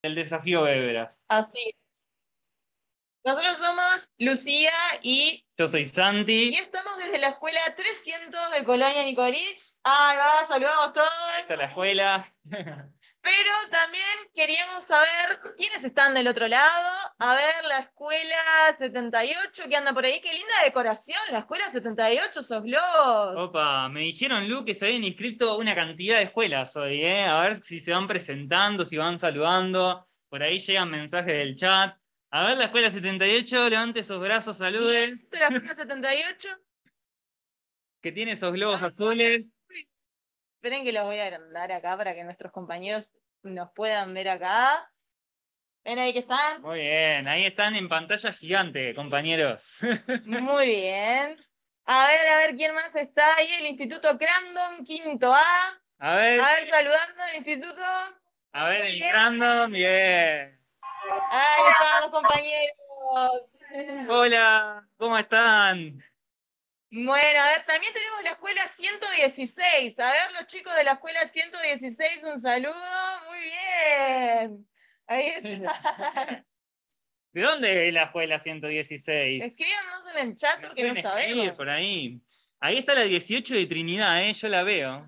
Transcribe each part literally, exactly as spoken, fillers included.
El desafío Bebras. Así. Nosotros somos Lucía y... Yo soy Santi. Y estamos desde la escuela trescientos de Colonia Nicolich. Ay, va, saludamos todos. Esta es la escuela. Pero también queríamos saber quiénes están del otro lado. A ver, la escuela setenta y ocho que anda por ahí. Qué linda decoración, la escuela setenta y ocho, esos globos. Opa, me dijeron, Lu, que se habían inscrito una cantidad de escuelas hoy, ¿eh? A ver si se van presentando, si van saludando. Por ahí llegan mensajes del chat. A ver, la escuela setenta y ocho, levante esos brazos, saluden. ¿Esta es la escuela setenta y ocho? Que tiene esos globos azules. Esperen que los voy a agrandar acá para que nuestros compañeros nos puedan ver acá. ¿Ven ahí que están? Muy bien, ahí están en pantalla gigante, compañeros. Muy bien. A ver, a ver quién más está ahí. El Instituto Crandon, quinto A. A ver. A ver, saludando el instituto. A ver, el Crandon, bien. Ahí están los compañeros. Hola, ¿cómo están? Bueno, a ver, también tenemos la escuela ciento dieciséis. A ver, los chicos de la escuela ciento dieciséis, un saludo. Muy bien. Ahí está. ¿De dónde es la escuela ciento dieciséis? Escríbanos en el chat porque no sabemos. Por ahí. Ahí está la dieciocho de Trinidad, ¿eh? Yo la veo.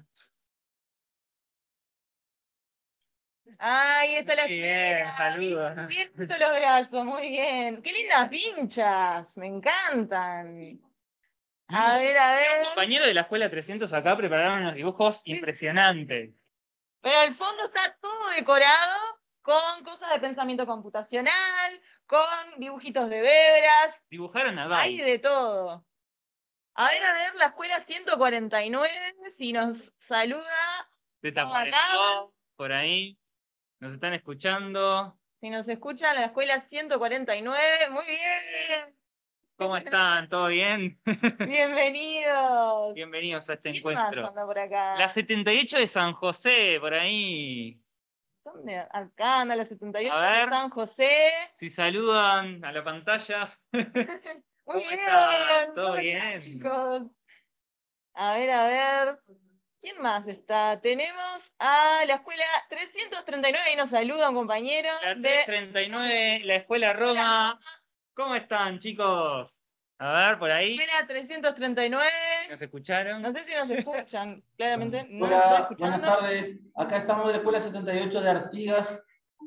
Ahí está la Muy bien, saludos. Bien, bien los brazos, muy bien. Qué lindas pinchas, me encantan. A ver, a ver. Los compañeros de la escuela trescientos acá prepararon unos dibujos impresionantes. Pero el fondo está todo decorado con cosas de pensamiento computacional, con dibujitos de bebras. Dibujaron a Dai. Hay de todo. A ver, a ver, la escuela ciento cuarenta y nueve, si nos saluda. Acá. Por ahí. Nos están escuchando. Si nos escuchan, la escuela ciento cuarenta y nueve, muy bien. ¿Cómo están? ¿Todo bien? Bienvenidos. Bienvenidos a este ¿Quién encuentro. más anda por acá? La setenta y ocho de San José, por ahí. ¿Dónde? Acá anda la setenta y ocho A de ver. San José. Si saludan a la pantalla. Muy bien. Están? ¿Todo ¿Cómo bien? están, chicos? A ver, a ver. ¿Quién más está? Tenemos a la escuela trescientos treinta y nueve, ahí nos saluda un compañero. La de trescientos treinta y nueve, la Escuela Roma. ¿Cómo están, chicos? A ver, por ahí. Escuela trescientos treinta y nueve. ¿Nos escucharon? No sé si nos escuchan, claramente. No Hola, nos están escuchando. buenas tardes. Acá estamos de la Escuela setenta y ocho de Artigas.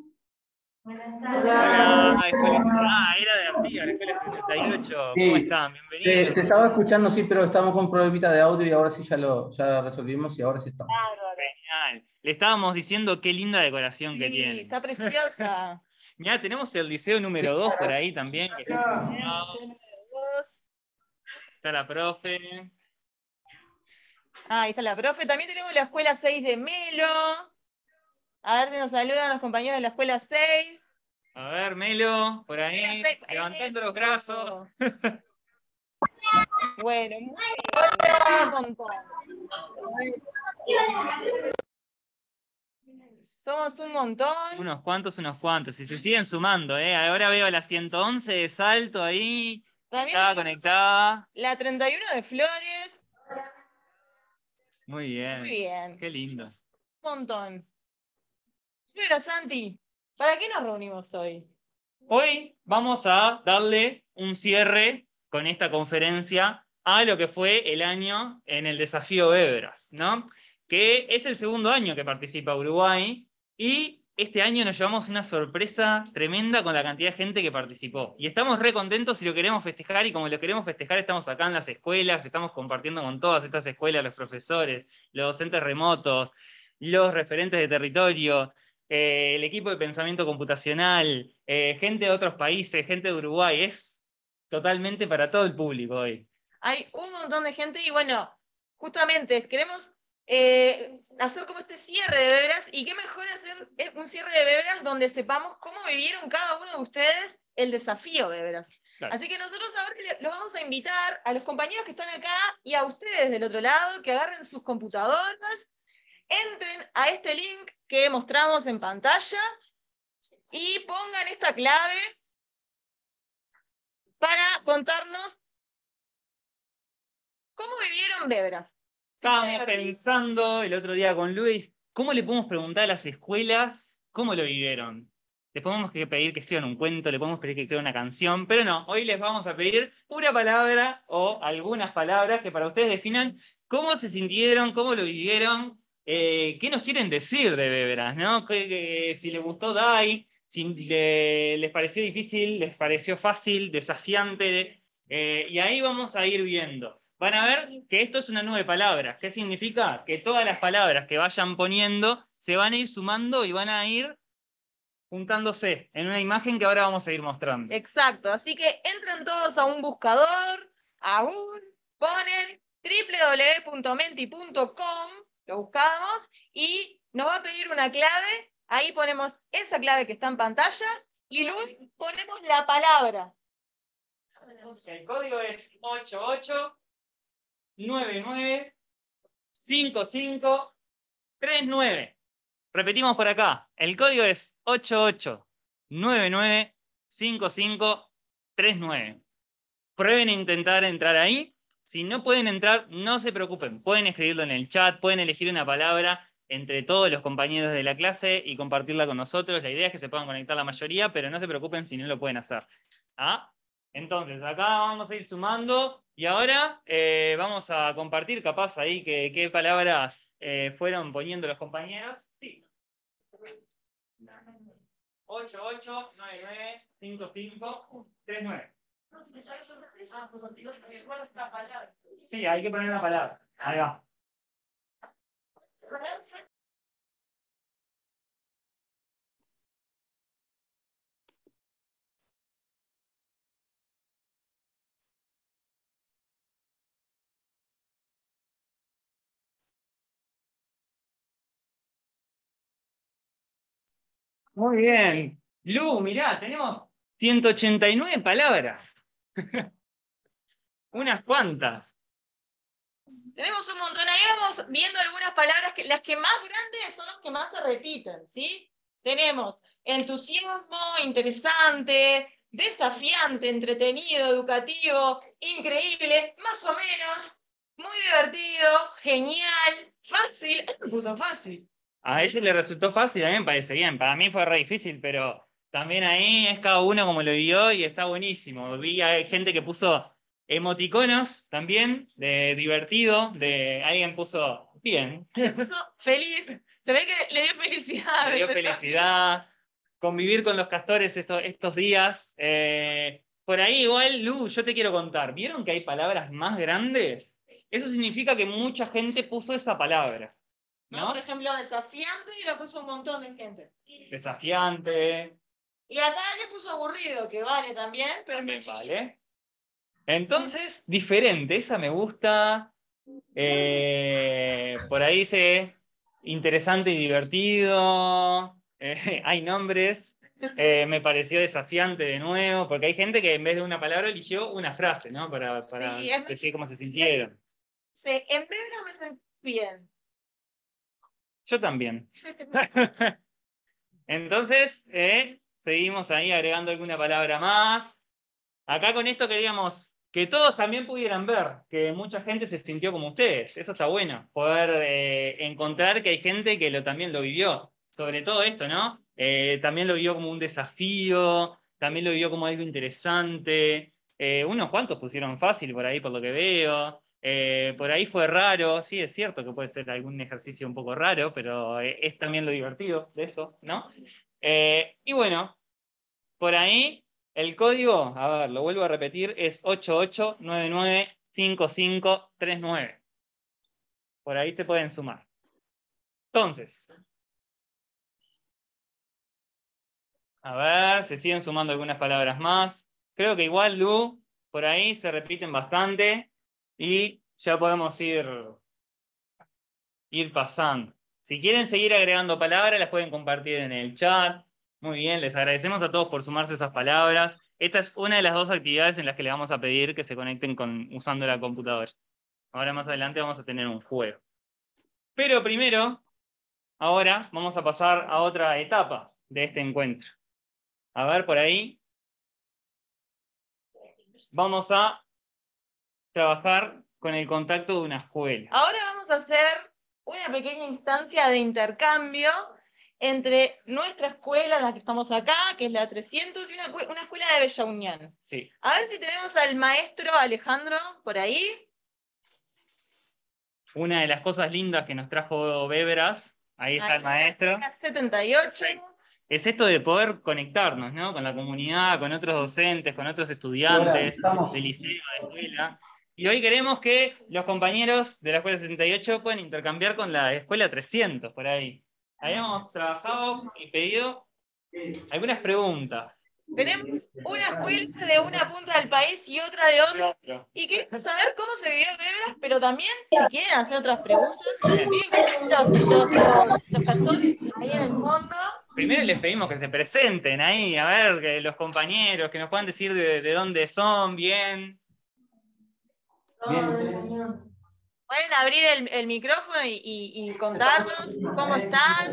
Hola, escuela... Ah, era de Artigas, la Escuela setenta y ocho. Sí, ¿Cómo están? Bienvenidos. Te, te estaba escuchando, sí, pero estamos con problemita de audio y ahora sí ya lo ya resolvimos y ahora sí estamos. Genial. Le estábamos diciendo qué linda decoración que Sí, tiene. está preciosa. Mirá, tenemos el liceo número dos por ahí también. Que está... está la profe. Ah, ahí está la profe. También tenemos la escuela seis de Melo. A ver si nos saludan los compañeros de la escuela seis. A ver, Melo, por ahí, seis. levantando los brazos. Bueno, muy bien, un montón. Somos un montón. Unos cuantos, unos cuantos. Y se siguen sumando, ¿eh? Ahora veo la ciento once de Salto ahí. También Estaba conectada. la treinta y uno de Flores. Muy bien. Muy bien. Qué lindos. Un montón. Señora Santi, ¿para qué nos reunimos hoy? Hoy vamos a darle un cierre con esta conferencia a lo que fue el año en el desafío Bebras, ¿no? Que es el segundo año que participa Uruguay y este año nos llevamos una sorpresa tremenda con la cantidad de gente que participó. Y estamos re contentos y lo queremos festejar, y como lo queremos festejar estamos acá en las escuelas, estamos compartiendo con todas estas escuelas, los profesores, los docentes remotos, los referentes de territorio, eh, el equipo de pensamiento computacional, eh, gente de otros países, gente de Uruguay. Es totalmente para todo el público hoy. Hay un montón de gente y bueno, justamente queremos eh, hacer como este cierre de Bebras, y qué mejor hacer un cierre de Bebras donde sepamos cómo vivieron cada uno de ustedes el desafío Bebras. Claro. Así que nosotros ahora los vamos a invitar a los compañeros que están acá y a ustedes del otro lado que agarren sus computadoras, entren a este link que mostramos en pantalla y pongan esta clave para contarnos cómo vivieron Bebras. Estábamos pensando el otro día con Luis, ¿cómo le podemos preguntar a las escuelas cómo lo vivieron? le podemos que pedir que escriban un cuento, le podemos pedir que escriban una canción, pero no, hoy les vamos a pedir una palabra o algunas palabras que para ustedes definan cómo se sintieron, cómo lo vivieron, eh, qué nos quieren decir de Beberas, ¿no? Que, que, si les gustó Dai, si le- les pareció difícil, les pareció fácil, desafiante, eh, y ahí vamos a ir viendo. Van a ver que esto es una nube de palabras. ¿Qué significa? Que todas las palabras que vayan poniendo se van a ir sumando y van a ir juntándose en una imagen que ahora vamos a ir mostrando. Exacto, así que entran todos a un buscador, a un, ponen doble u doble u doble u punto menti punto com, lo buscamos, y nos va a pedir una clave, ahí ponemos esa clave que está en pantalla, y luego ponemos la palabra. El código es ocho ocho nueve nueve cinco cinco tres nueve. Repetimos por acá. El código es ocho ocho nueve nueve cinco cinco tres nueve. Prueben a intentar entrar ahí. Si no pueden entrar, no se preocupen. Pueden escribirlo en el chat, pueden elegir una palabra entre todos los compañeros de la clase y compartirla con nosotros. La idea es que se puedan conectar la mayoría, pero no se preocupen si no lo pueden hacer. ¿Ah? Entonces, acá vamos a ir sumando y ahora eh, vamos a compartir capaz ahí que, qué palabras eh, fueron poniendo los compañeros. Sí. ocho ocho nueve nueve cinco cinco tres nueve. Sí, hay que poner una palabra. Ahí va. Muy bien. Lu, mirá, tenemos ciento ochenta y nueve palabras. Unas cuantas. Tenemos un montón, ahí vamos viendo algunas palabras, que las que más grandes son las que más se repiten, ¿sí? Tenemos entusiasmo, interesante, desafiante, entretenido, educativo, increíble, más o menos, muy divertido, genial, fácil. Él me puso fácil. A ella le resultó fácil, a mí me parece bien. Para mí fue re difícil, pero también ahí es cada uno como lo vio y está buenísimo. Vi a gente que puso emoticonos también, de divertido, de alguien puso bien. Puso feliz, se ve que le dio felicidad. Le dio felicidad. Convivir con los castores estos, estos días. Eh, por ahí igual, Lu, yo te quiero contar. ¿Vieron que hay palabras más grandes? Eso significa que mucha gente puso esa palabra. ¿No? ¿No? Por ejemplo, desafiante y lo puso un montón de gente. Desafiante. Y acá le puso aburrido, que vale también, pero También vale. Entonces, diferente. Esa me gusta. Eh, por ahí dice interesante y divertido. Eh, hay nombres. Eh, me pareció desafiante de nuevo, porque hay gente que en vez de una palabra eligió una frase, ¿no? Para, para Sí, es- decir cómo se sintieron. sí, en Belga me sentí bien. Yo también. Entonces, eh, seguimos ahí agregando alguna palabra más. Acá con esto queríamos que todos también pudieran ver que mucha gente se sintió como ustedes. Eso está bueno, poder eh, encontrar que hay gente que lo, también lo vivió. Sobre todo esto, ¿no? Eh, también lo vivió como un desafío, también lo vivió como algo interesante. Eh, unos cuantos pusieron fácil por ahí, por lo que veo. Eh, por ahí fue raro, sí, es cierto que puede ser algún ejercicio un poco raro, pero eh, es también lo divertido de eso, ¿no? Eh, y bueno, por ahí el código, a ver, lo vuelvo a repetir, es ocho ocho nueve nueve cinco cinco tres nueve. Por ahí se pueden sumar. Entonces, a ver, se siguen sumando algunas palabras más. Creo que igual, Lu, por ahí se repiten bastante y ya podemos ir, ir pasando. Si quieren seguir agregando palabras, las pueden compartir en el chat. Muy bien, les agradecemos a todos por sumarse esas palabras. Esta es una de las dos actividades en las que le vamos a pedir que se conecten con, usando la computadora. Ahora más adelante vamos a tener un juego. Pero primero, ahora vamos a pasar a otra etapa de este encuentro. A ver, por ahí. Vamos a trabajar con el contacto de una escuela. Ahora vamos a hacer una pequeña instancia de intercambio entre nuestra escuela, la que estamos acá, que es la trescientos, y una, una escuela de Bella Unión. Sí. A ver si tenemos al maestro Alejandro por ahí. Una de las cosas lindas que nos trajo Bebras, ahí está Ahí, el maestro, la setenta y ocho. sí, es esto de poder conectarnos, ¿no? Con la comunidad, con otros docentes, con otros estudiantes Estamos. de liceo, de escuela. Y hoy queremos que los compañeros de la escuela setenta y ocho puedan intercambiar con la escuela trescientos, por ahí. Habíamos trabajado y pedido algunas preguntas. Tenemos una escuela de una punta del país y otra de otra. Y queremos saber cómo se vivió Bebras, pero también, si quieren hacer otras preguntas, miren los, los, los, los actores ahí en el fondo. Primero les pedimos que se presenten ahí, a ver, que los compañeros, que nos puedan decir de, de dónde son, bien. Bien, sí. Pueden abrir el, el micrófono y, y, y contarnos cómo están.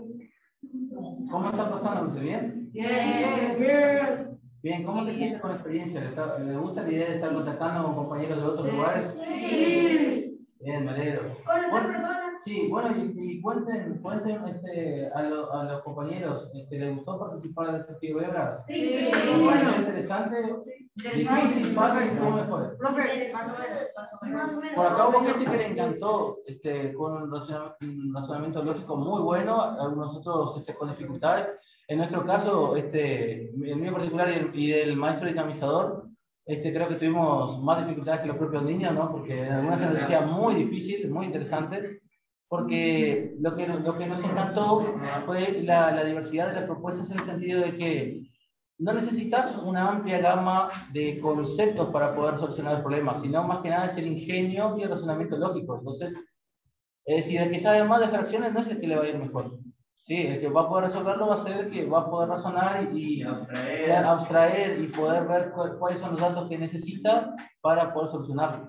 ¿Cómo está pasando? ¿Bien? Bien. Bien. Bien, ¿cómo se siente con la experiencia? ¿Le, está- le gusta la idea de estar contactando con compañeros de otros lugares? Sí. Bien, me alegro. Conocer Bueno, personas. sí, bueno, y, y cuenten, cuenten este, a, lo- a los compañeros, este, ¿les gustó participar del desafío Bebra? Sí. ¿Les pareció interesante? ¿Difícil, fácil? ¿Cómo le fue? Profe, más o menos, más o menos. Por acá hubo gente que le encantó, este, con un razona- un razonamiento lógico muy bueno, algunos otros este, con dificultades. En nuestro caso, este, el mío particular y, el, y del maestro dinamizador, este, creo que tuvimos más dificultades que los propios niños, ¿no? Porque en algunas se nos decía muy difícil, muy interesante, porque lo que, lo que nos encantó fue la, la diversidad de las propuestas en el sentido de que no necesitas una amplia gama de conceptos para poder solucionar el problema, sino más que nada es el ingenio y el razonamiento lógico. Entonces, es decir, el que sabe más de fracciones no es el que le va a ir mejor. Sí, el que va a poder resolverlo va a ser el que va a poder razonar y, y abstraer. abstraer y poder ver cu cuáles son los datos que necesita para poder solucionarlo.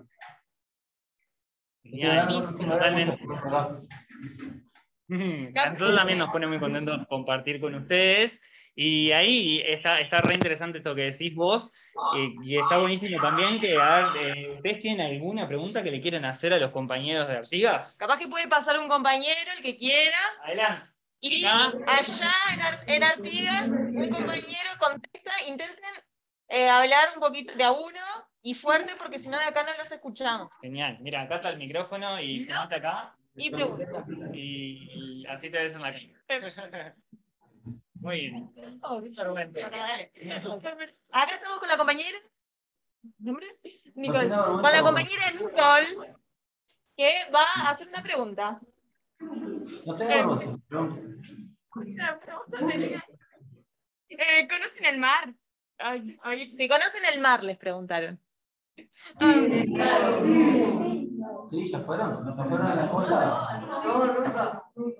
Genial, Estoy hablando totalmente. mucho. A nosotros también nos pone muy contentos compartir con ustedes. Y ahí está, está re interesante esto que decís vos. eh, y está buenísimo también que, a ver, eh, ¿ustedes tienen alguna pregunta que le quieran hacer a los compañeros de Artigas? Capaz que puede pasar un compañero, el que quiera. Adelante. Y Acá. allá en, Ar en Artigas, un compañero contesta, intenten eh, hablar un poquito de a uno y fuerte, porque si no de acá no los escuchamos. Genial. Mira, acá está el micrófono y ponete acá. Y pregunta. Y, y así te ves en la cámara. Muy bien. Oh, acá estamos con la compañera. ¿Nombre? Nicole. Con la compañera Nicole, que va a hacer una pregunta. No tengo vergüenza. Una pregunta. Eh, ¿Conocen el mar? Ay, ay. Si conocen el mar, les preguntaron. Sí, claro, sí. Sí, ya fueron, ya fueron a la costa. No, nunca.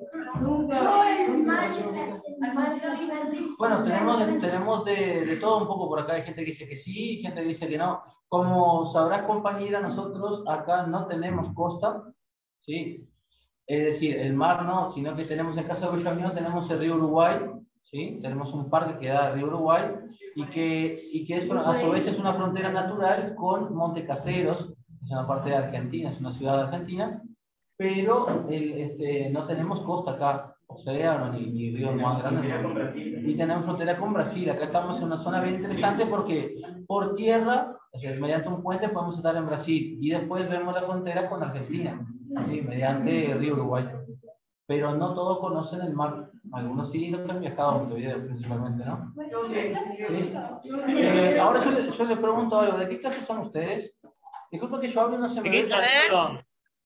Bueno, tenemos, de, tenemos de, de todo un poco por acá. Hay gente que dice que sí, gente que dice que no. Como sabrás, compañera, nosotros acá no tenemos costa, ¿sí? Es decir, el mar no, sino que tenemos, en caso de Bella Unión, tenemos el río Uruguay, ¿sí? Tenemos un parque que da al río Uruguay y que, y que es, a su vez es una frontera natural con Montecaseros, es una parte de Argentina, es una ciudad de Argentina, pero el, este, no tenemos costa acá, océano ni, ni río más grande. Y tenemos frontera con Brasil. Acá estamos en una zona bien interesante porque por tierra, es decir, mediante un puente, podemos estar en Brasil y después vemos la frontera con Argentina, ¿sí? Mediante el río Uruguay. Pero no todos conocen el mar. Algunos sí, los que han viajado a Montevideo principalmente, ¿no? ¿Sí? Eh, ahora yo le, yo le pregunto algo. ¿De qué clase son ustedes? Disculpa que yo hable y no se me ¿De qué ve. clase son?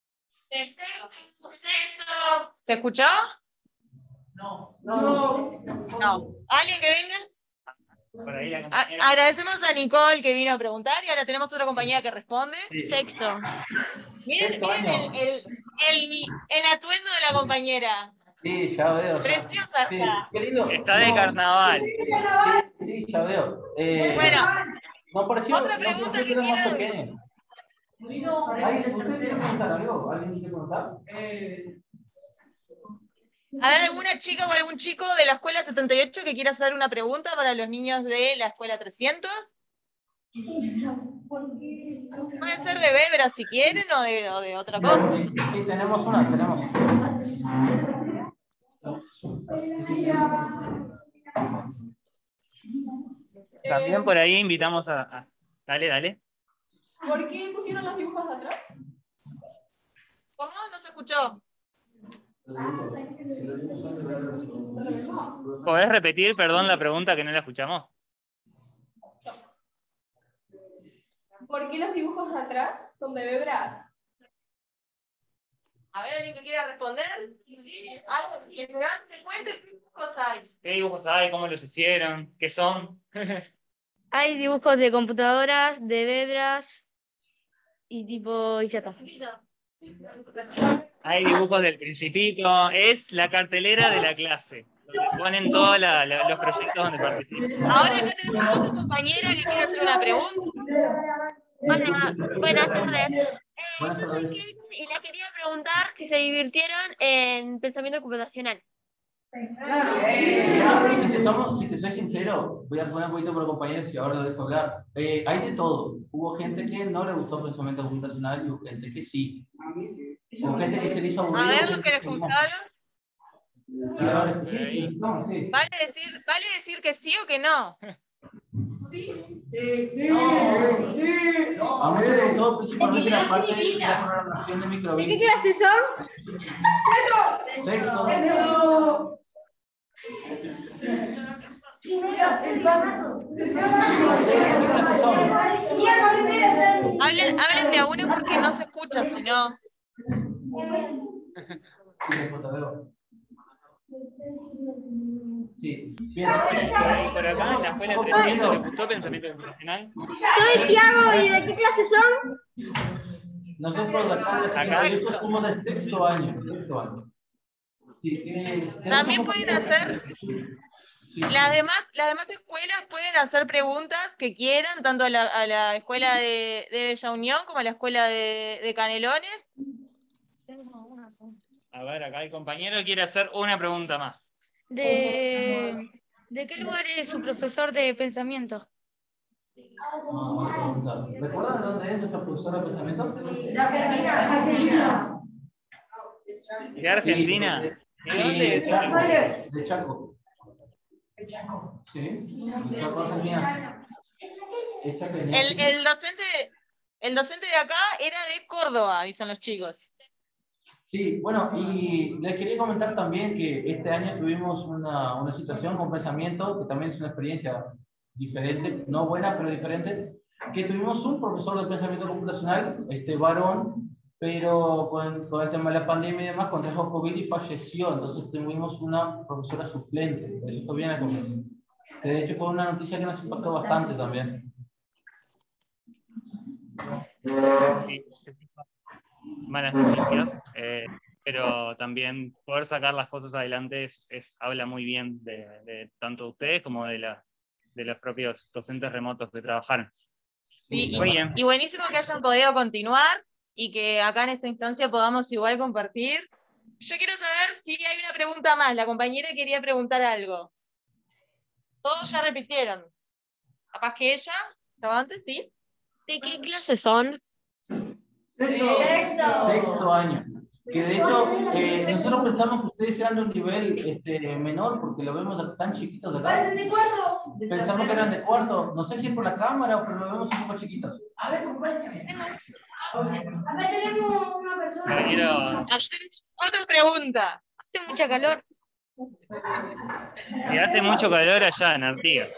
¿Se escuchó? No. No. No. ¿Alguien que venga? Por ahí la A- compañera. agradecemos a Nicole que vino a preguntar y ahora tenemos otra compañera que responde. Sí. Sexto. Miren, Sexto miren año. el, el, el, el atuendo de la compañera. Sí, ya veo. Ya. Preciosa Sí, está. qué lindo. Está de No, carnaval. Sí, sí, ya veo. Eh, Bueno, no pareció, otra no pregunta pareció que que era más quieran. pequeño. ¿Alguien, ¿Usted quiere preguntar algo? ¿Alguien quiere preguntar? ¿Hay alguna chica o algún chico de la escuela setenta y ocho que quiera hacer una pregunta para los niños de la escuela trescientos? Puede ser de Bebra si quieren o de, o de otra cosa. Sí, tenemos una, tenemos. También por ahí invitamos a... a- Dale, dale. ¿Por qué pusieron los dibujos de atrás? ¿Cómo? No se escuchó. ¿Podés repetir, perdón, la pregunta que no la escuchamos? ¿Por qué los dibujos de atrás son de Bebras? A ver, ¿alguien que quiera responder? Sí. Algo que me me cuente qué cosas hay. ¿Qué dibujos hay? ¿Cómo los hicieron? ¿Qué son? Hay dibujos de computadoras, de bebras y tipo, y ya está. Hay dibujos del Principito. Es la cartelera de la clase, donde ponen todos la- la- los proyectos donde participan. Ahora acá tenemos otra compañera que quiere hacer una pregunta. Hola, buenas tardes. Eh, Buenas yo soy tardes. Kevin y le quería preguntar si se divirtieron en pensamiento computacional. Mira, si te, somos, si te soy sincero, voy a poner un poquito por compañeros y ahora lo dejo hablar. Eh, hay de todo. Hubo gente que no le gustó pensamiento computacional y hubo gente que sí. Hubo gente que se le hizo aburrido. A ver, hubo los que gente les no. gustaron. Sí, ahora, sí, no, sí. ¿Vale decir, ¿Vale decir que sí o que no? A muchos les gustó principalmente la parte de la programación de ¿De qué microbits. clase son? Sexto. ¿Qué clases son? Hablen, hablen de a uno porque no se escucha, si no. Sí, bien. Por acá en la escuela de Trescientos, ¿les gustó pensamiento computacional? Soy Tiago y ¿de qué clase son? Nosotros de acá de Acá. nosotros somos de sexto año. Sexto año. Sí, eh, tenemos También un pueden compañero- hacer, Sí. las demás, las demás escuelas pueden hacer preguntas que quieran, tanto a la, a la escuela de, de Bella Unión como a la escuela de, de Canelones. A ver, acá el compañero quiere hacer una pregunta más. ¿De, ¿de qué lugar es su profesor de pensamiento? Ah, buena pregunta. ¿Recuerdan dónde es nuestra profesora de pensamiento? ¿De Argentina? Sí, ¿De sí, dónde de es? Chaco. De Chaco. Sí, de Chaco, Argentina. Es chaqueña, El, sí. el docente, el docente de acá era de Córdoba, dicen los chicos. Sí, bueno, y les quería comentar también que este año tuvimos una, una situación con pensamiento, que también es una experiencia diferente, no buena, pero diferente, que tuvimos un profesor de pensamiento computacional, este varón, pero con, con el tema de la pandemia y demás, contrajo COVID y falleció, entonces tuvimos una profesora suplente, eso estuvo bien al comienzo. Que de hecho fue una noticia que nos impactó bastante también. Sí, malas noticias, eh, pero también poder sacar las cosas adelante es, es- habla muy bien de, de tanto de ustedes como de, la, de los propios docentes remotos que trabajaron. Y, Muy y- bien. y buenísimo que hayan podido continuar y que acá en esta instancia podamos igual compartir. Yo quiero saber si hay una pregunta más. La compañera quería preguntar algo. Todos ya repitieron. Capaz que ella, ¿estaba antes? ¿Sí? ¿De qué clase son? Sexto año. Que de hecho, eh, nosotros pensamos que ustedes eran de un nivel este, menor, porque lo vemos tan chiquitos de acá. Pensamos que eran de cuarto. No sé si es por la cámara o pero lo vemos un poco chiquitos. A ver, compárteme. Acá tenemos una persona. Compañero, Otra pregunta. Hace mucha calor. y hace mucho calor allá en Artigas.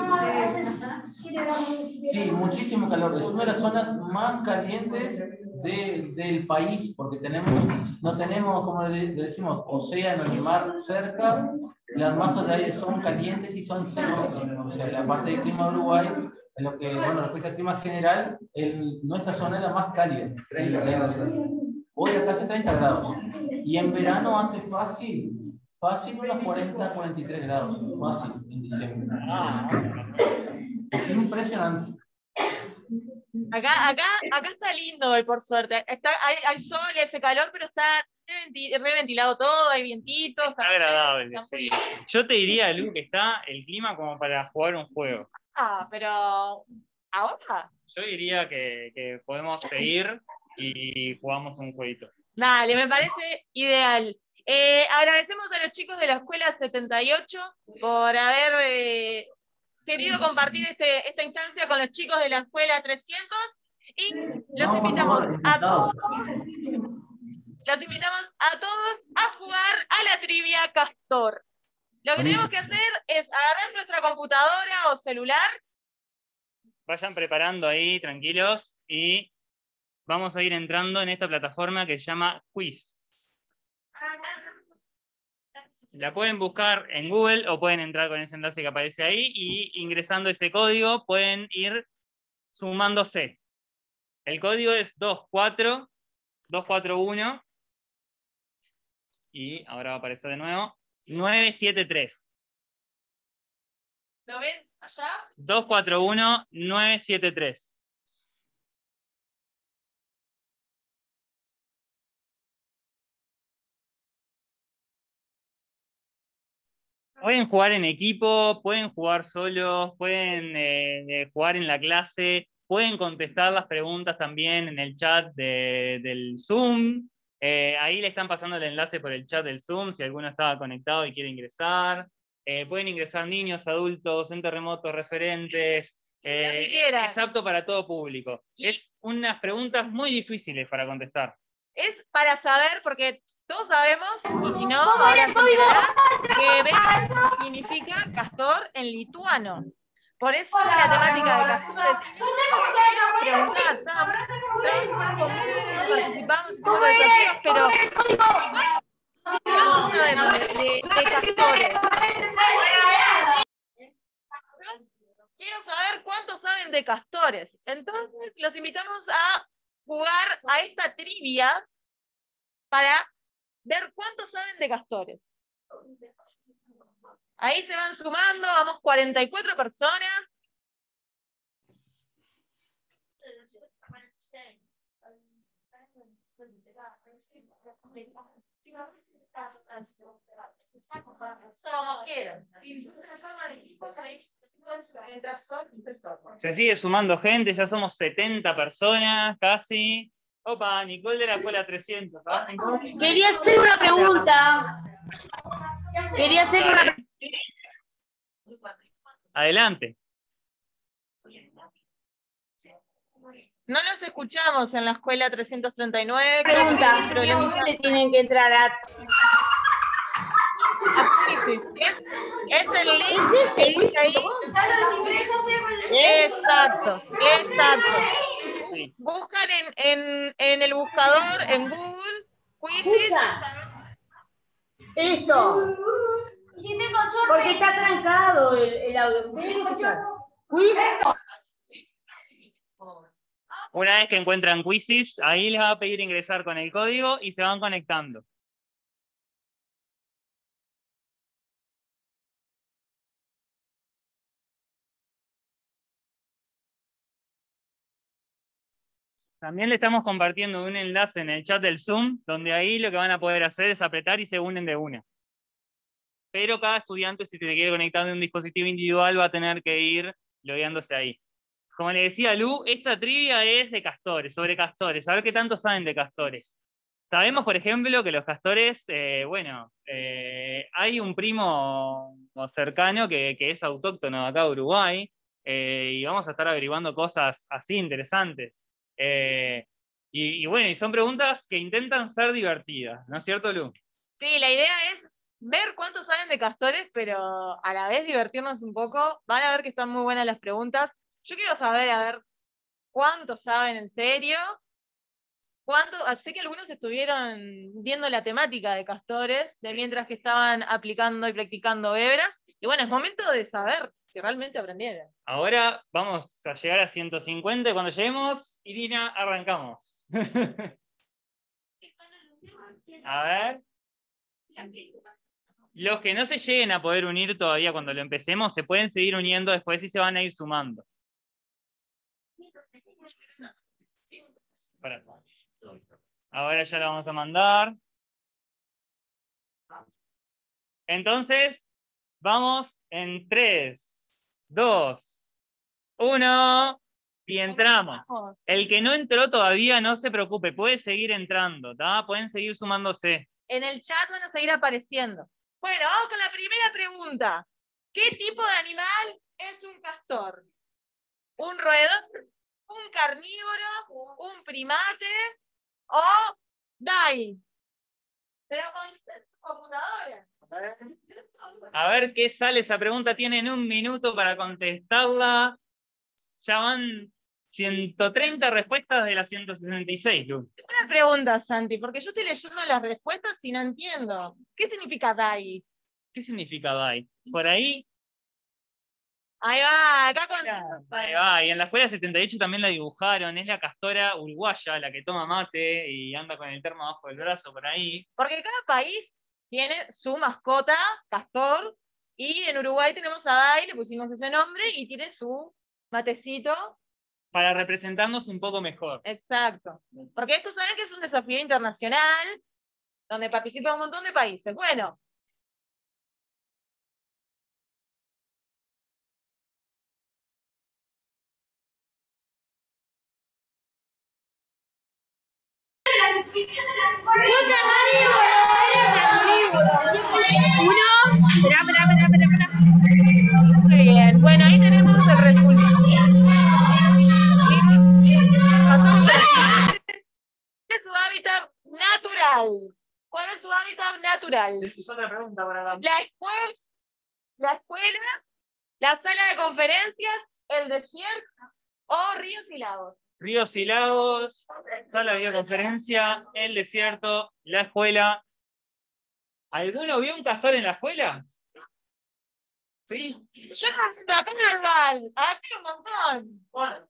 Sí, muchísimo calor. Es una de las zonas más calientes de- del país, porque tenemos, no tenemos, como le le decimos, océano ni mar cerca. Las masas de aire son calientes y son secas. O sea, la parte del clima de Uruguay, en lo que, bueno, respecto al clima general, el- nuestra zona es la más cálida. Hoy acá hace treinta grados. Y en verano hace fácil, fácil unos cuarenta, cuarenta y tres grados. Fácil, en diciembre. Ah, Es impresionante. Acá, acá, acá está lindo hoy, por suerte. Está, hay, hay sol, ese calor, pero está reventi- reventilado todo, hay vientito. está agradable, está sí. muy bien. Yo te diría, Lu, que está el clima como para jugar un juego. Ah, pero ahora. Yo diría que, que podemos seguir y jugamos un jueguito. Dale, me parece ideal. Eh, agradecemos a los chicos de la Escuela setenta y ocho por haber eh, querido compartir este, esta instancia con los chicos de la Escuela trescientos y los No, por invitamos favor, a encantado. los invitamos a todos a jugar a la trivia Castor. Lo que tenemos Buenísimo. que hacer es agarrar nuestra computadora o celular. Vayan preparando ahí, tranquilos, y vamos a ir entrando en esta plataforma que se llama Quiz. La pueden buscar en Google o pueden entrar con ese enlace que aparece ahí y ingresando ese código pueden ir sumándose. El código es dos cuatro dos cuatro uno y ahora va a aparecer de nuevo nueve siete tres. ¿Lo ven allá? dos cuatro uno nueve siete tres. Pueden jugar en equipo, pueden jugar solos, pueden eh, eh, jugar en la clase, pueden contestar las preguntas también en el chat de- del Zoom. Eh, ahí le están pasando el enlace por el chat del Zoom si alguno estaba conectado y quiere ingresar. Eh, pueden ingresar niños, adultos, entes remotos, referentes. Lo que Eh, quieran. es apto para todo público. Es unas preguntas muy difíciles para contestar. Es para saber, porque todos sabemos, y si no, ahora se enterará, que Vegas significa castor en lituano. Por eso la temática de castor es preguntar, Sam, participamos en los desafíos, pero ¿cuánto sabemos de, de, de castores? Quiero saber cuánto saben de castores. Entonces los invitamos a jugar a esta trivia para ver cuántos saben de castores. Ahí se van sumando, vamos cuarenta y cuatro personas. Como quieran. Se sigue sumando gente, ya somos setenta personas casi. Opa, Nicole de la Escuela trescientos. ¿ah? Quería hacer una pregunta. Quería hacer una Adelante. No los escuchamos en la escuela trescientos treinta y nueve. Pregunta, ¿dónde tienen que entrar a...? Es, es el link. ¿Es este? que dice ahí. Exacto, exacto. Sí. Buscan en, en, en el buscador, en Google, Quizzes. Escucha. Esto. Porque está trancado el, el audio. ¿Tienen que escuchar? Quiz. Una vez que encuentran Quizzes, ahí les va a pedir ingresar con el código y se van conectando. También le estamos compartiendo un enlace en el chat del Zoom, donde ahí lo que van a poder hacer es apretar y se unen de una. Pero cada estudiante, si se quiere conectar de un dispositivo individual, va a tener que ir logueándose ahí. Como le decía Lu, esta trivia es de castores, sobre castores. A ver qué tanto saben de castores. Sabemos, por ejemplo, que los castores, eh, bueno, eh, hay un primo cercano que, que es autóctono de acá de Uruguay, eh, y vamos a estar averiguando cosas así interesantes. Eh, y, y bueno, y son preguntas que intentan ser divertidas, ¿no es cierto, Lu? Sí, la idea es ver cuántos saben de castores, pero a la vez divertirnos un poco. Van a ver que están muy buenas las preguntas. Yo quiero saber, a ver, cuántos saben en serio. ¿Cuánto? Sé que algunos estuvieron viendo la temática de castores, de mientras que estaban aplicando y practicando hebras. Y bueno, es momento de saber si realmente aprendieron. Ahora vamos a llegar a ciento cincuenta. Cuando lleguemos, Irina, arrancamos. A ver. Los que no se lleguen a poder unir todavía cuando lo empecemos, se pueden seguir uniendo después y se van a ir sumando. Para. Ahora ya lo vamos a mandar. Entonces, vamos en tres, dos, uno y entramos. El que no entró todavía, no se preocupe, puede seguir entrando, ¿tá? Pueden seguir sumándose. en el chat van a seguir apareciendo. Bueno, vamos con la primera pregunta. ¿Qué tipo de animal es un castor? ¿Un roedor? ¿Un carnívoro? ¿Un primate? ¿O D A I? Pero con su computadora. A ver qué sale esa pregunta. Tienen un minuto para contestarla. Ya van ciento treinta respuestas de las ciento sesenta y seis, Lu. Una pregunta, Santi, porque yo estoy leyendo las respuestas y no entiendo. ¿Qué significa D A I? ¿Qué significa D A I? Por ahí, Ahí va, acá con... ahí va. Y en la escuela setenta y ocho también la dibujaron. Es la castora uruguaya, la que toma mate y anda con el termo abajo del brazo por ahí. Porque cada país tiene su mascota, castor, y en Uruguay tenemos a D A I, le pusimos ese nombre, y tiene su matecito. Para representarnos un poco mejor. Exacto. Porque esto saben que es un desafío internacional, donde participan un montón de países. Bueno. Uno. Espera, espera, espera, espera, espera. Muy bien. Bueno, ahí tenemos el resultado. ¿Cuál es su hábitat natural? ¿Cuál es su hábitat natural? Es otra pregunta para la... La escuela, la escuela, la sala de conferencias, el desierto o ríos y lagos. Ríos y lagos, sala de videoconferencia, el desierto, la escuela. ¿Alguno vio un castor en la escuela? ¿Sí? Yo no acá normal, acá hay un montón. Bueno.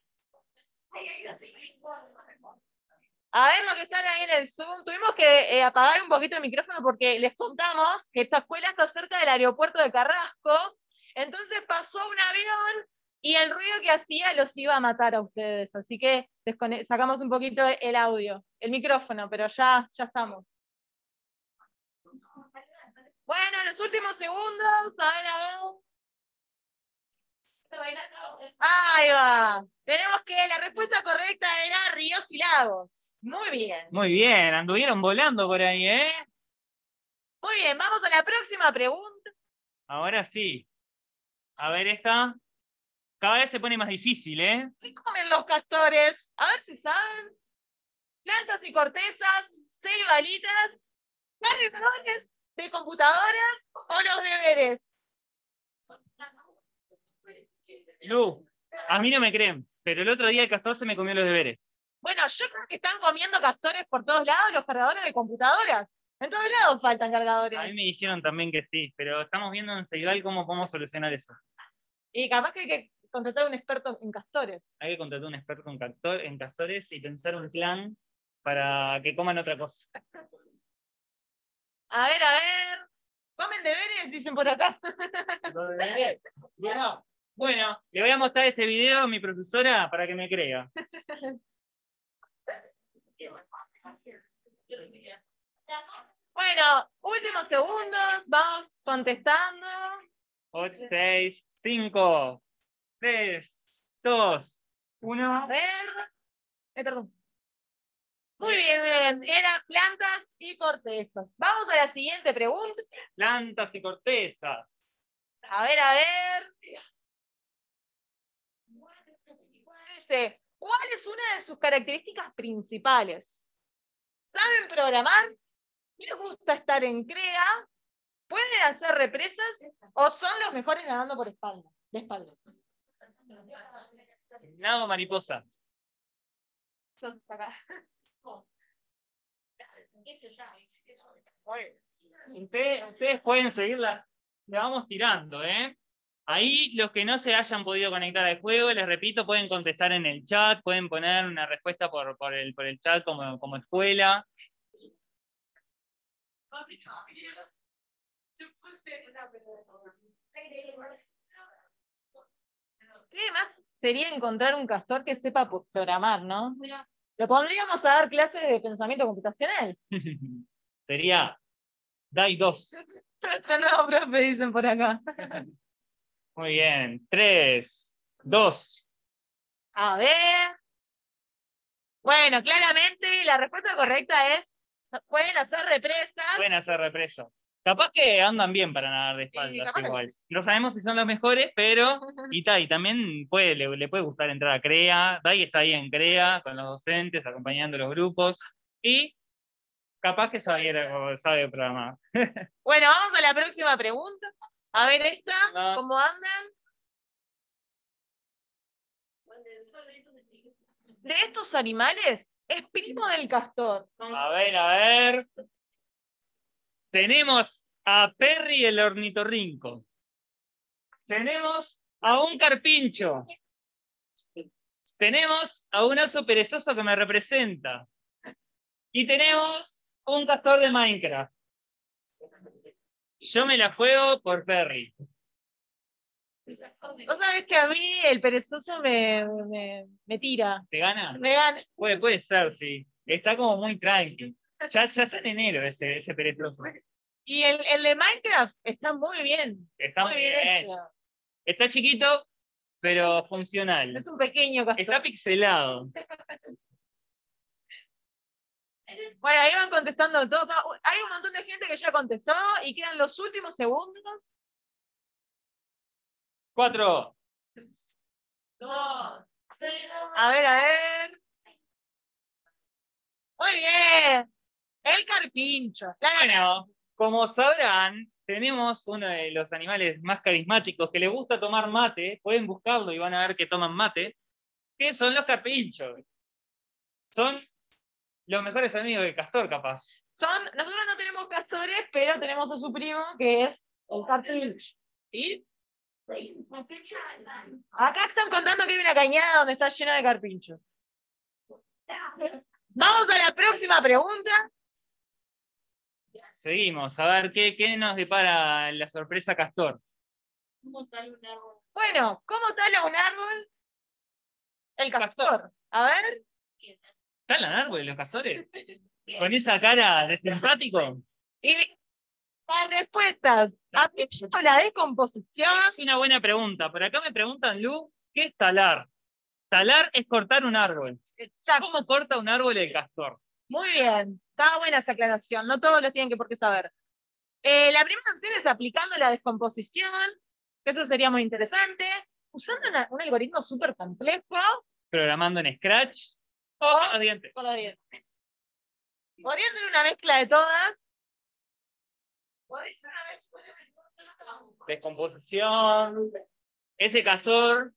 A ver lo que están ahí en el Zoom. Tuvimos que eh, apagar un poquito el micrófono porque les contamos que esta escuela está cerca del aeropuerto de Carrasco. Entonces pasó un avión y el ruido que hacía los iba a matar a ustedes. Así que sacamos un poquito el audio, el micrófono, pero ya, ya estamos. Bueno, los últimos segundos. A ver, a ver. Ahí va. Tenemos que la respuesta correcta era ríos y lagos. Muy bien. Muy bien, anduvieron volando por ahí, ¿eh? Muy bien, vamos a la próxima pregunta. Ahora sí. A ver esta. Cada vez se pone más difícil, ¿eh? ¿Qué comen los castores? A ver si saben. Plantas y cortezas, ceibalitas, cargadores de computadoras o los deberes. Lu, a mí no me creen, pero el otro día el castor se me comió los deberes. Bueno, yo creo que están comiendo castores por todos lados los cargadores de computadoras. En todos lados faltan cargadores. A mí me dijeron también que sí, pero estamos viendo en Ceibal cómo podemos solucionar eso. Y capaz que hay que contratar a un experto en castores. Hay que contratar a un experto en, castor, en castores y pensar un plan para que coman otra cosa. A ver, a ver. ¿Comen deberes? Dicen por acá. ¿Los deberes? Bueno, bueno, le voy a mostrar este video a mi profesora para que me crea. Bueno, últimos segundos, vamos contestando. ocho, seis, cinco, tres, dos, uno. A ver. Eh, perdón. Muy bien, bien. Eran plantas y cortezas. Vamos a la siguiente pregunta. Plantas y cortezas. A ver, a ver. Dice, ¿cuál es una de sus características principales? ¿Saben programar? ¿Les gusta estar en CREA? ¿Pueden hacer represas? ¿O son los mejores nadando por espalda? De espalda. Nado mariposa. Son acá. Ustedes, ustedes pueden seguirla. Le vamos tirando, ¿eh? Ahí los que no se hayan podido conectar al juego, les repito, pueden contestar en el chat, pueden poner una respuesta por, por, el, por el chat como, como escuela. ¿Qué más sería encontrar un castor que sepa programar, no? Lo pondríamos a dar clases de pensamiento computacional. Sería D A I dos. Nuestro nuevo profe, dicen por acá. Muy bien. tres, dos. A ver. Bueno, claramente la respuesta correcta es Pueden hacer represas. Pueden hacer represo. Capaz que andan bien para nadar de Sí, espaldas capaz que igual. No sabemos si son los mejores, pero y, ta, y también puede, le, le puede gustar entrar a CREA. Dai está ahí en CREA con los docentes, acompañando los grupos. Y capaz que sabe, sabe programar. Bueno, vamos a la próxima pregunta. A ver esta, No. ¿cómo andan? De estos animales, es primo del castor. A ver, a ver. Tenemos a Perry el ornitorrinco. Tenemos a un carpincho. Tenemos a un oso perezoso que me representa. Y tenemos un castor de Minecraft. Yo me la juego por Perry. Vos sabés que a mí el perezoso me, me, me tira, ¿Te gana? me gana. Puede, puede ser, sí. Está como muy tranqui. Ya, ya está en enero ese, ese perezoso. Y el, el de Minecraft está muy bien. Está muy bien hecho. hecho. Está chiquito, pero funcional. Es un pequeño castor. Está pixelado. Bueno, ahí van contestando todo. Hay un montón de gente que ya contestó y quedan los últimos segundos. Cuatro. Dos, cero. A ver, a ver. Muy bien. El carpincho. La ganó. Bueno, como sabrán, tenemos uno de los animales más carismáticos que le gusta tomar mate. Pueden buscarlo y van a ver que toman mate. Que son los carpinchos. Son los mejores amigos del castor, capaz. Son, nosotros no tenemos castores, pero tenemos a su primo, que es el carpincho. ¿Sí? Acá están contando que hay una cañada donde está llena de carpinchos. Vamos a la próxima pregunta. Seguimos, a ver qué, qué nos depara la sorpresa castor. Bueno, ¿cómo tala un árbol? El castor. A ver. ¿Talan árboles los castores? ¿Con esa cara de simpático? Y las respuestas. ¿Aplicando la descomposición? Es una buena pregunta. Por acá me preguntan, Lu, ¿qué es talar? Talar es cortar un árbol. Exacto. ¿Cómo corta un árbol el castor? Muy bien. Está buena esa aclaración. No todos lo tienen que por qué saber. Eh, la primera opción es aplicando la descomposición, que eso sería muy interesante. Usando una- un algoritmo súper complejo. Programando en Scratch o a dientes. Con los dientes. Podría ser una mezcla de todas. Podría ser una mezcla. Descomposición. Ese castor.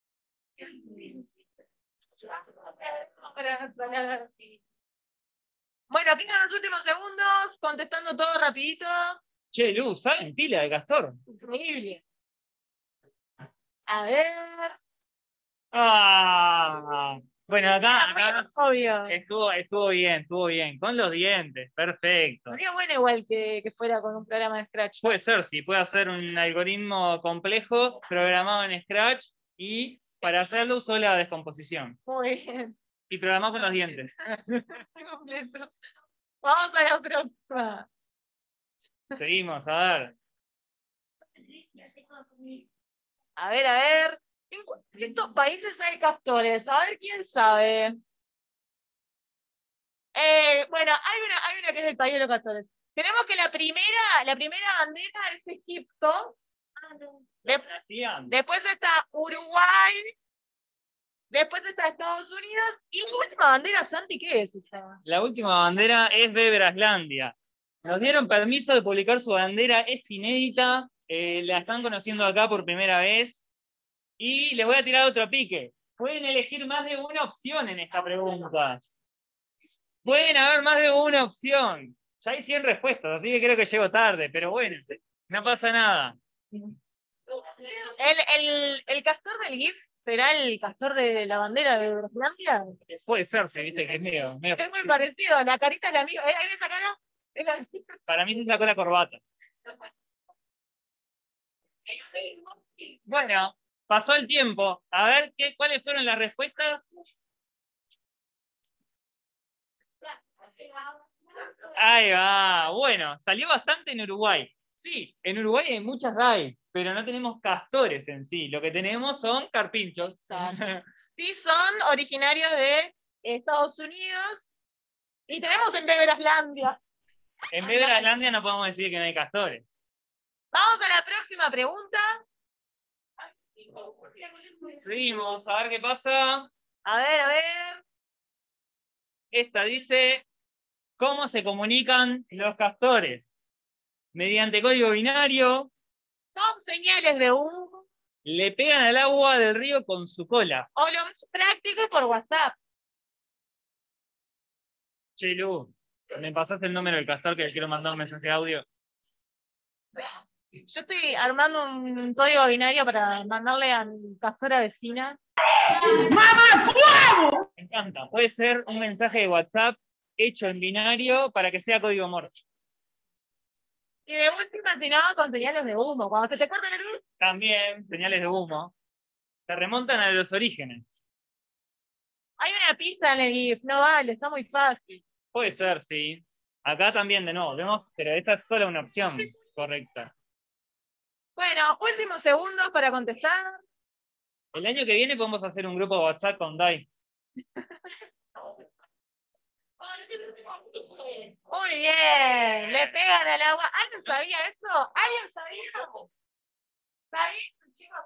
Bueno, aquí están los últimos segundos, contestando todo rapidito. Che, Lu, ¿saben tila de castor? Increíble. A ver. Ah, bueno, acá, acá Obvio. estuvo, estuvo bien, estuvo bien. Con los dientes, perfecto. Sería bueno igual que, que fuera con un programa de Scratch. Puede ser, sí, puede hacer un algoritmo complejo programado en Scratch y para hacerlo usó la descomposición. Muy bien. Y programó con los dientes. Completo. Vamos a la próxima. Seguimos, a ver. A ver, a ver. ¿En cuántos países hay castores? A ver quién sabe. Eh, bueno, hay una, hay una que es del país de los castores. Tenemos que la primera, la primera bandera es Egipto. De- Hacían. después está Uruguay. Después está Estados Unidos. Y su última bandera, Santi, ¿qué es esa? La última bandera es de Braslandia. Nos dieron permiso de publicar su bandera, es inédita, eh, la están conociendo acá por primera vez. Y les voy a tirar otro pique. Pueden elegir más de una opción en esta pregunta. Pueden haber más de una opción. Ya hay cien respuestas, así que creo que llego tarde, pero bueno, no pasa nada. ¿El, el, el castor del GIF será el castor de la bandera de Braslandia? Puede ser, sí, viste que es medio, medio- Es muy parecido, la carita es la misma. ¿Eh? ¿Ahí ves esa cara? Es la- Para mí se sacó la corbata. Bueno, pasó el tiempo. A ver qué, cuáles fueron las respuestas. Ahí va. Bueno, salió bastante en Uruguay. Sí, en Uruguay hay muchas hay, pero no tenemos castores en sí. Lo que tenemos son carpinchos. Sí, son originarios de Estados Unidos. Y tenemos en Beberaslandia. En Beberaslandia no podemos decir que no hay castores. Vamos a la próxima pregunta. Seguimos, a ver qué pasa. A ver, a ver. Esta dice, ¿cómo se comunican los castores? Mediante código binario, Con señales de humo. le pegan al agua del río con su cola. O lo más práctico por WhatsApp. Che, Lu, ¿me pasás el número del castor que le quiero mandar un mensaje de audio? Yo estoy armando un código binario para mandarle a mi pastora vecina. Me encanta. Puede ser un mensaje de WhatsApp hecho en binario para que sea código Morse. Y de última, si no, con señales de humo. Cuando se te corta la luz, También, señales de humo. Se remontan a los orígenes. hay una pista en el GIF. No vale, está muy fácil. Puede ser, sí. Acá también, de nuevo, vemos, pero esta es solo una opción correcta. Bueno, últimos segundos para contestar. El año que viene podemos hacer un grupo de WhatsApp con Dai. Muy bien, le pegan al agua. ¿Alguien sabía eso? ¿Alguien sabía? ¿Sabían, chicos?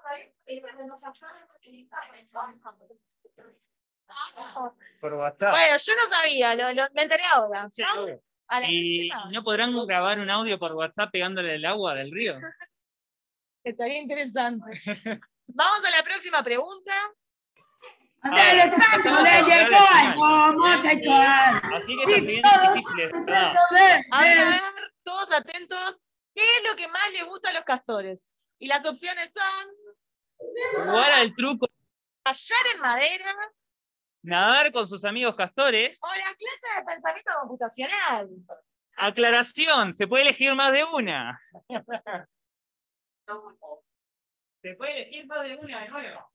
¿Sabían? Por WhatsApp. Bueno, yo no sabía, lo, lo- me enteré ahora. Sí, ¿No? obvio. A la ¿Y próxima. no podrán grabar un audio por WhatsApp pegándole el agua del río? Estaría interesante. Vamos a la próxima pregunta. Del espacio le llegó al homosexual. Así que estas siguientes difíciles, ¿verdad? A ver, a ver, todos atentos. ¿Qué es lo que más les gusta a los castores? Y las opciones son Jugar al truco, hallar en madera nadar con sus amigos castores. o la clase de pensamiento computacional. Aclaración, se puede elegir más de una. Se puede elegir más de una de nuevo.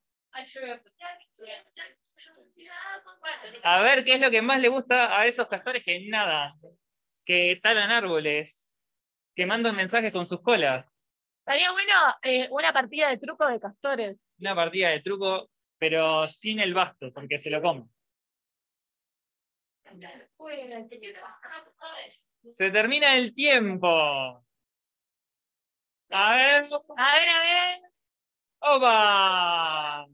A ver qué es lo que más le gusta a esos castores que nada, que talan árboles, que mandan mensajes con sus colas. Estaría bueno eh, una partida de truco de castores. Una partida de truco, pero sin el basto, porque se lo comen. Se termina el tiempo. A ver. A ver, a ver. ¡Opa!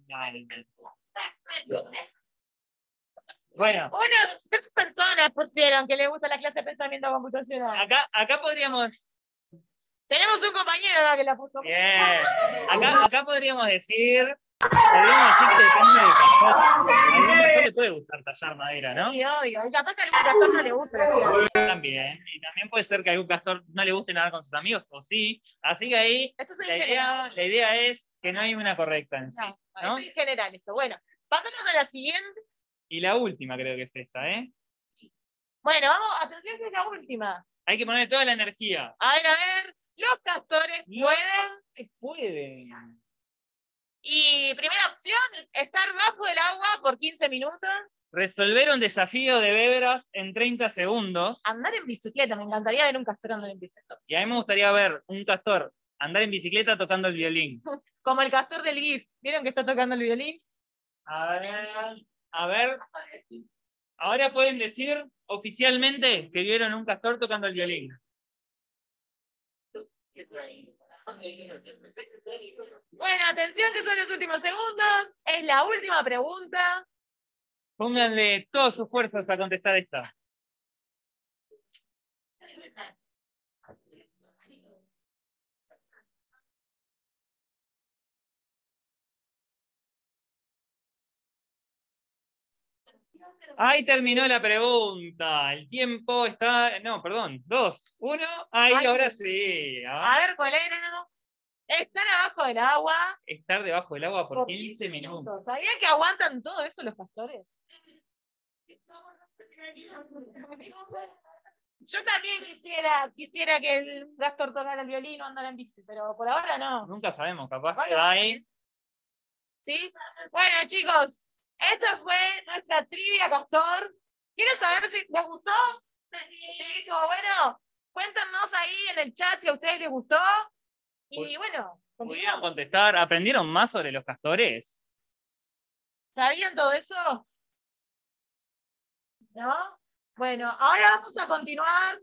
Bueno, Unas tres personas pusieron que les gusta la clase de pensamiento computacional. acá, acá podríamos. Tenemos un compañero acá que la puso. Bien. Acá, acá podríamos decir. Podríamos decir que depende del castor. A algún castor le puede gustar tallar madera, ¿no? Sí, obvio. Y capaz que a algún castor no le gusta la clase. También. Y también puede ser que a algún castor no le guste nadar con sus amigos, o sí. Así que ahí Esto es en la general. idea, la idea es que no hay una correcta en sí. No, ¿no? esto es general esto. Bueno, pasamos a la siguiente. Y la última creo que es esta, ¿eh? Bueno, vamos, atención que es la última. Hay que poner toda la energía. A ver, a ver. Los castores Los pueden. Pueden. Y primera opción, estar bajo el agua por quince minutos. Resolver un desafío de Bebras en treinta segundos. Andar en bicicleta. Me encantaría ver un castor andar en bicicleta. Y a mí me gustaría ver un castor andar en bicicleta tocando el violín. Como el castor del GIF. ¿Vieron que está tocando el violín? A ver, a ver. Ahora pueden decir oficialmente que vieron un castor tocando el violín. Bueno, atención que son los últimos segundos. Es la última pregunta. Pónganle todas sus fuerzas a contestar esta. Ahí terminó la pregunta. El tiempo está. No, perdón. Dos. Uno. Ahí, Ay. ahora sí. A ver, ¿cuál era? Estar abajo del agua Estar debajo del agua por por quince minutos. ¿Sabían que aguantan todo eso los castores? Yo también quisiera, quisiera que el castor tocara el violín o andara en bici, pero por ahora no. Nunca sabemos, capaz que Bueno. hay. ¿Sí? Bueno, chicos, esta fue nuestra trivia castor. Quiero saber si les gustó. Sí, estuvo bueno. Cuéntanos ahí en el chat si a ustedes les gustó. Y bueno, ¿Pudieron continuamos. contestar? ¿Aprendieron más sobre los castores? ¿Sabían todo eso? ¿No? Bueno, ahora vamos a continuar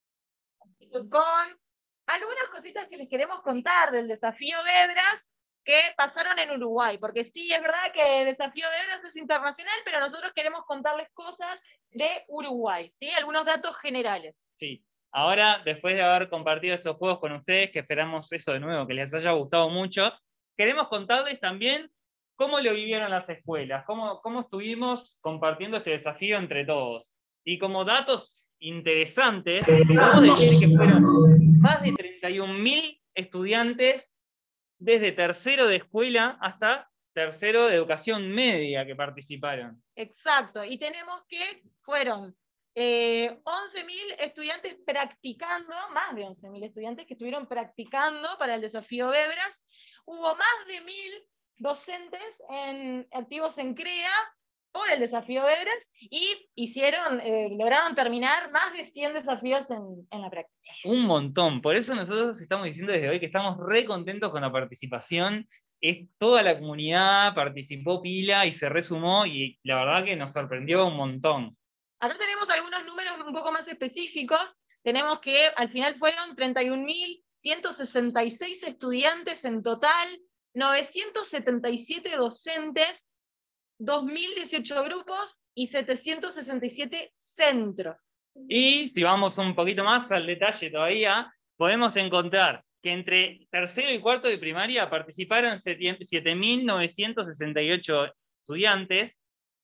con algunas cositas que les queremos contar del desafío Bebras que pasaron en Uruguay, porque sí, es verdad que el desafío Bebras es internacional, pero nosotros queremos contarles cosas de Uruguay, ¿sí? Algunos datos generales. Sí. Ahora, después de haber compartido estos juegos con ustedes, que esperamos eso de nuevo, que les haya gustado mucho, queremos contarles también cómo lo vivieron las escuelas, cómo, cómo estuvimos compartiendo este desafío entre todos. Y como datos interesantes, podemos decir que fueron más de treinta y un mil estudiantes desde tercero de escuela hasta tercero de educación media que participaron. Exacto, y tenemos que fueron eh, once mil estudiantes practicando, más de once mil estudiantes que estuvieron practicando para el desafío Bebras. Hubo más de mil docentes en, activos en CREA por el desafío Bebras y hicieron, eh, lograron terminar más de cien desafíos en, en la práctica. Un montón, por eso nosotros estamos diciendo desde hoy que estamos re contentos con la participación. Es, toda la comunidad participó pila y se resumó y la verdad que nos sorprendió un montón. Acá tenemos algunos números un poco más específicos. Tenemos que al final fueron treinta y un mil ciento sesenta y seis estudiantes en total, novecientos setenta y siete docentes, dos mil dieciocho grupos y setecientos sesenta y siete centros. Y si vamos un poquito más al detalle todavía, podemos encontrar que entre tercero y cuarto de primaria participaron siete mil novecientos sesenta y ocho estudiantes,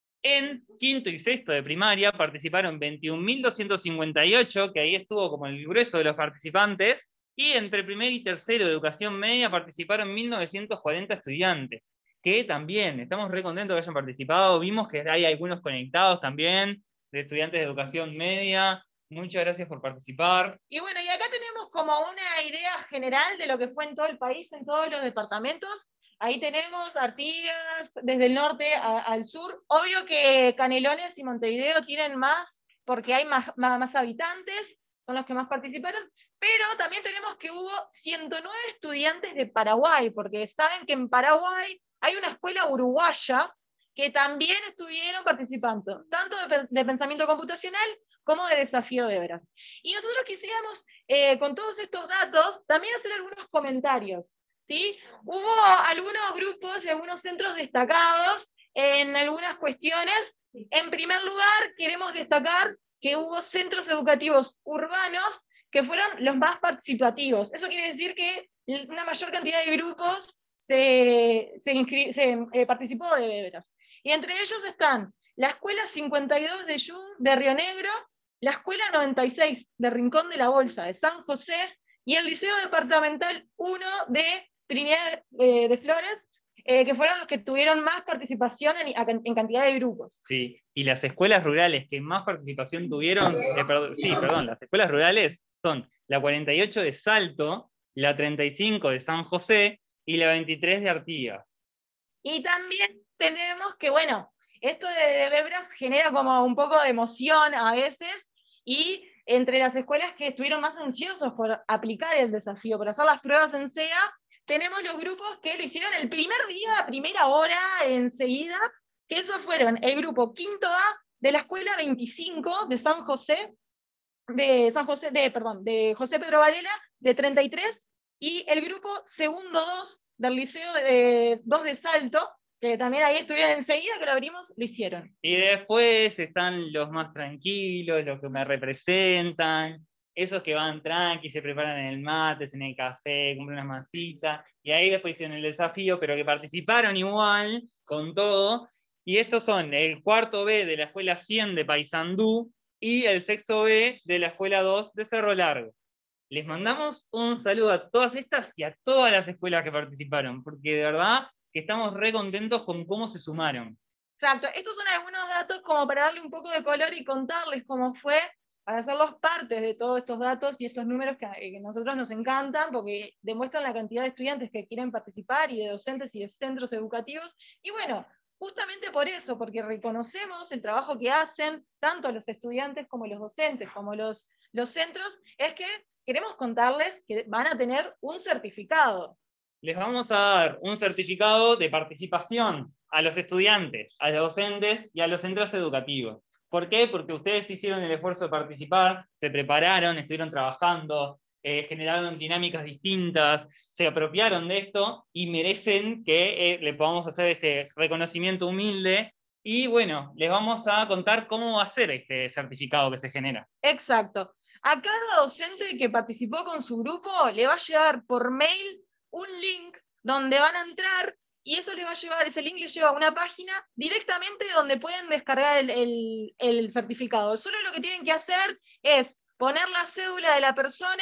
en quinto y sexto de primaria participaron veintiún mil doscientos cincuenta y ocho, que ahí estuvo como el grueso de los participantes, y entre primer y tercero de educación media participaron mil novecientos cuarenta estudiantes, que también estamos re contentos que hayan participado. Vimos que hay algunos conectados también, de estudiantes de educación media. Muchas gracias por participar. Y bueno, y acá tenemos como una idea general de lo que fue en todo el país, en todos los departamentos. Ahí tenemos Artigas, desde el norte a, al sur. Obvio que Canelones y Montevideo tienen más, porque hay más, más, más habitantes, son los que más participaron, pero también tenemos que hubo ciento nueve estudiantes de Paraguay, porque saben que en Paraguay hay una escuela uruguaya que también estuvieron participando, tanto de, de pensamiento computacional como de desafío Bebras. Y nosotros quisiéramos, eh, con todos estos datos, también hacer algunos comentarios, ¿sí? Hubo algunos grupos y algunos centros destacados en algunas cuestiones. En primer lugar, queremos destacar que hubo centros educativos urbanos que fueron los más participativos. Eso quiere decir que una mayor cantidad de grupos se, se, se eh, participó de Bebras. Y entre ellos están la Escuela cincuenta y dos de Jun de Río Negro, la Escuela noventa y seis de Rincón de la Bolsa de San José y el Liceo Departamental uno de Trinidad eh, de Flores, eh, que fueron los que tuvieron más participación en, en cantidad de grupos. Sí, y las escuelas rurales que más participación tuvieron, eh, perdón, sí, perdón, las escuelas rurales son la cuarenta y ocho de Salto, la treinta y cinco de San José y la veintitrés de Artigas. Y también tenemos que, bueno, esto de, de Bebras genera como un poco de emoción a veces, y entre las escuelas que estuvieron más ansiosos por aplicar el desafío, por hacer las pruebas en S E A, tenemos los grupos que lo hicieron el primer día, a primera hora, enseguida, que esos fueron el grupo quinto A de la escuela veinticinco de San José, de San José, de, perdón, de José Pedro Varela, de treinta y tres, y el grupo segundo dos del Liceo de, dos de Salto, que también ahí estuvieron enseguida, que lo abrimos, lo hicieron. Y después están los más tranquilos, los que me representan, esos que van tranqui, se preparan en el mate, en el café, compran unas masitas, y ahí después hicieron el desafío, pero que participaron igual, con todo. Y estos son el cuarto B de la escuela cien de Paysandú y el sexto B de la escuela dos de Cerro Largo. Les mandamos un saludo a todas estas y a todas las escuelas que participaron, porque de verdad que estamos re contentos con cómo se sumaron. Exacto, estos son algunos datos como para darle un poco de color y contarles cómo fue, para hacerlos partes de todos estos datos y estos números que a nosotros nos encantan, porque demuestran la cantidad de estudiantes que quieren participar, y de docentes y de centros educativos. Y bueno, justamente por eso, porque reconocemos el trabajo que hacen tanto los estudiantes como los docentes, como los, los centros, es que queremos contarles que van a tener un certificado. Les vamos a dar un certificado de participación a los estudiantes, a los docentes y a los centros educativos. ¿Por qué? Porque ustedes hicieron el esfuerzo de participar, se prepararon, estuvieron trabajando, eh, generaron dinámicas distintas, se apropiaron de esto y merecen que eh, le podamos hacer este reconocimiento humilde. Y bueno, les vamos a contar cómo va a ser este certificado que se genera. Exacto. A cada docente que participó con su grupo le va a llevar por mail un link donde van a entrar y eso les va a llevar, ese link les lleva a una página directamente donde pueden descargar el, el, el certificado. Solo lo que tienen que hacer es poner la cédula de la persona,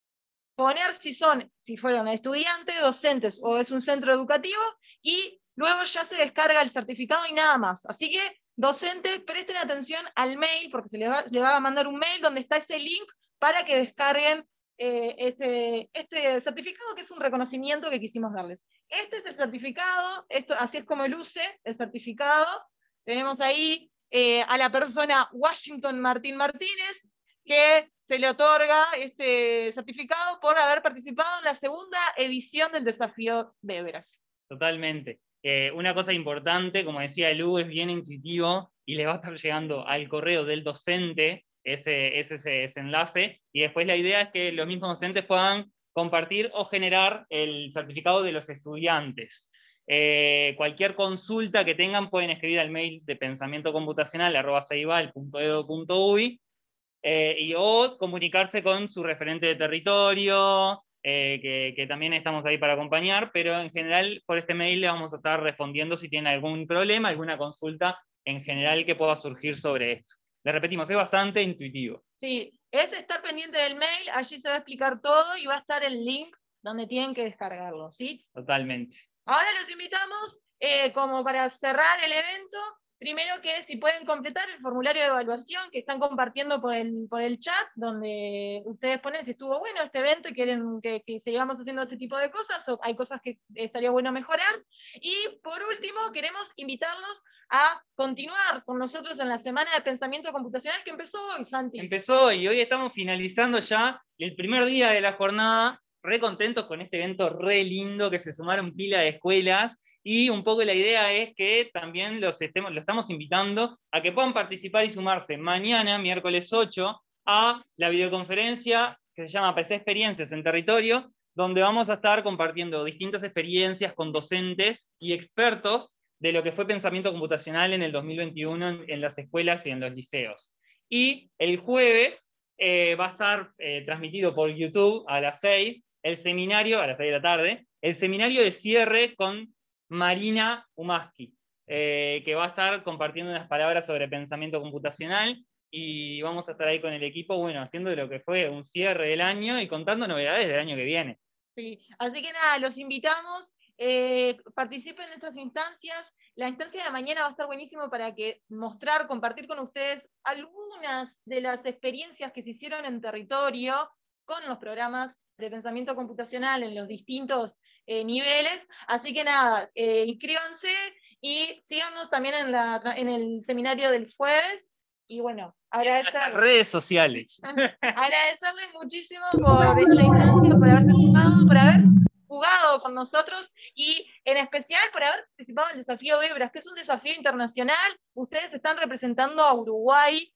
poner si son, si fueron estudiantes, docentes o es un centro educativo, y luego ya se descarga el certificado y nada más. Así que, docentes, presten atención al mail, porque se les va, les va a mandar un mail donde está ese link para que descarguen eh, este, este certificado, que es un reconocimiento que quisimos darles. Este es el certificado, esto, así es como luce el certificado. Tenemos ahí eh, a la persona Washington Martín Martínez, que se le otorga este certificado por haber participado en la segunda edición del Desafío Bebras. Totalmente. Eh, una cosa importante, como decía Lu, es bien intuitivo y le va a estar llegando al correo del docente ese, ese, ese, ese enlace, y después la idea es que los mismos docentes puedan compartir o generar el certificado de los estudiantes. Eh, cualquier consulta que tengan pueden escribir al mail de pensamiento computacional arroba ceibal punto edu punto uy eh, y o comunicarse con su referente de territorio, eh, que, que también estamos ahí para acompañar, pero en general por este mail le vamos a estar respondiendo si tiene algún problema, alguna consulta en general que pueda surgir sobre esto. Le repetimos, es bastante intuitivo. Sí, es estar pendiente del mail, allí se va a explicar todo y va a estar el link donde tienen que descargarlo, ¿sí? Totalmente. Ahora los invitamos, eh, como para cerrar el evento, primero que si pueden completar el formulario de evaluación que están compartiendo por el, por el chat, donde ustedes ponen si estuvo bueno este evento y quieren que, que sigamos haciendo este tipo de cosas, o hay cosas que estaría bueno mejorar. Y por último, queremos invitarlos a continuar con nosotros en la Semana de Pensamiento Computacional que empezó hoy, Santi. Empezó y hoy estamos finalizando ya el primer día de la jornada, re contentos con este evento re lindo, que se sumaron pila de escuelas, y un poco la idea es que también los, estemos, los estamos invitando a que puedan participar y sumarse mañana, miércoles ocho, a la videoconferencia que se llama P C Experiencias en Territorio, donde vamos a estar compartiendo distintas experiencias con docentes y expertos de lo que fue pensamiento computacional en el dos mil veintiuno en, en las escuelas y en los liceos. Y el jueves eh, va a estar eh, transmitido por YouTube a las seis, el seminario, a las seis de la tarde, el seminario de cierre con Marina Umaski, eh, que va a estar compartiendo unas palabras sobre pensamiento computacional, y vamos a estar ahí con el equipo, bueno, haciendo lo que fue un cierre del año y contando novedades del año que viene. Sí, así que nada, los invitamos, eh, participen de estas instancias. La instancia de mañana va a estar buenísimo para que mostrar, compartir con ustedes algunas de las experiencias que se hicieron en territorio con los programas de pensamiento computacional en los distintos eh, niveles. Así que nada, eh, inscríbanse y síganos también en, la, en el seminario del jueves. Y bueno, agradecer, redes sociales. agradecerles muchísimo por esta instancia, por haberse sumado, por haber jugado con nosotros y en especial por haber participado en el Desafío Bebras, que es un desafío internacional. Ustedes están representando a Uruguay,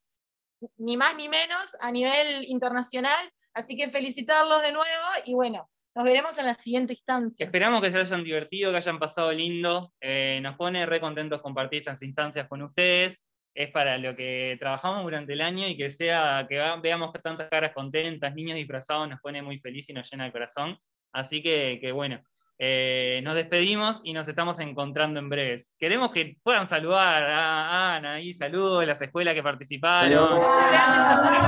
ni más ni menos, a nivel internacional, así que felicitarlos de nuevo y bueno, nos veremos en la siguiente instancia. Esperamos que se hayan divertido, que hayan pasado lindo. Eh, nos pone re contentos compartir estas instancias con ustedes. Es para lo que trabajamos durante el año, y que sea que veamos tantas caras contentas, niños disfrazados, nos pone muy feliz y nos llena el corazón. Así que, que bueno, eh, nos despedimos y nos estamos encontrando en breves. Queremos que puedan saludar a Ana y saludos de las escuelas que participaron. Muchas gracias a todos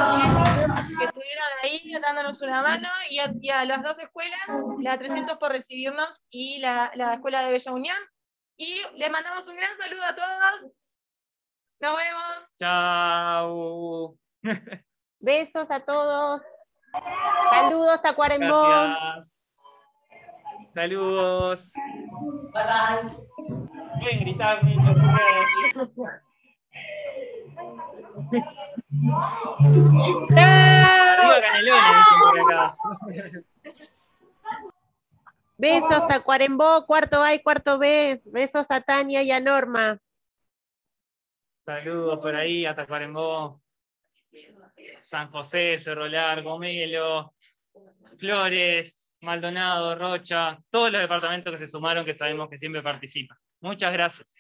los que estuvieron ahí dándonos una mano, y a, y a las dos escuelas, la trescientos por recibirnos y la, la escuela de Bella Unión. Y les mandamos un gran saludo a todos. Nos vemos. Chao. Besos a todos. Saludos a Cuarembó. Gracias. Saludos. Bye bye. Pueden gritar, niños. Arriba Canelones, dicen por acá. Besos a Cuarembó, cuarto A y cuarto B. Besos a Tania y a Norma. Saludos por ahí a Tacuarembó, San José, Cerro Largo, Melo, Flores, Maldonado, Rocha, todos los departamentos que se sumaron que sabemos que siempre participan. Muchas gracias.